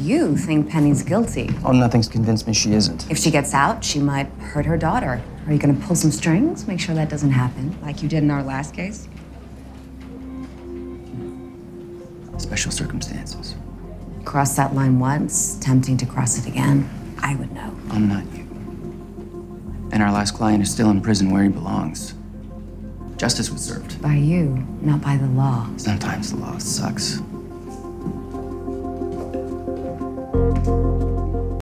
you think Penny's guilty. Oh, nothing's convinced me she isn't. If she gets out, she might hurt her daughter. Are you gonna pull some strings, make sure that doesn't happen, like you did in our last case? Special circumstances. Cross that line once, tempting to cross it again. I would know. I'm not you. And our last client is still in prison where he belongs. Justice was served. By you, not by the law. Sometimes the law sucks.